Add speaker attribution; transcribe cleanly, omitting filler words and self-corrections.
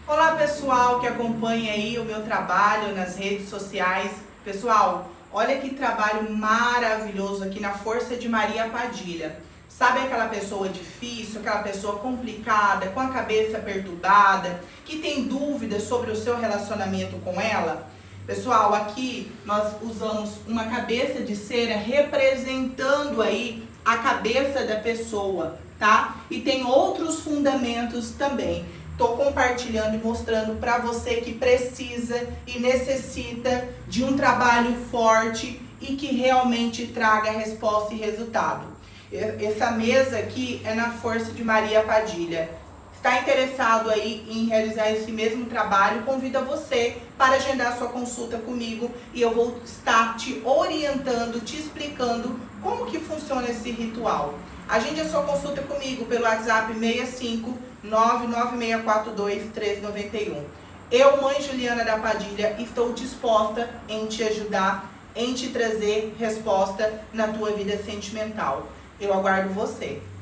Speaker 1: Olá pessoal que acompanha aí o meu trabalho nas redes sociais. Pessoal, olha que trabalho maravilhoso aqui na Força de Maria Padilha. Sabe aquela pessoa difícil, aquela pessoa complicada, com a cabeça perturbada, que tem dúvidas sobre o seu relacionamento com ela? Pessoal, aqui nós usamos uma cabeça de cera representando aí a cabeça da pessoa, tá? E tem outros fundamentos também. Estou compartilhando e mostrando para você que precisa e necessita de um trabalho forte e que realmente traga resposta e resultado. Essa mesa aqui é na Força de Maria Padilha. Está interessado aí em realizar esse mesmo trabalho? Convido você para agendar sua consulta comigo e eu vou estar te orientando, te explicando como que funciona esse ritual. Agende a sua consulta comigo pelo WhatsApp 65 99642 1391. Eu, mãe Juliana da Padilha, estou disposta em te ajudar, em te trazer resposta na tua vida sentimental. Eu aguardo você.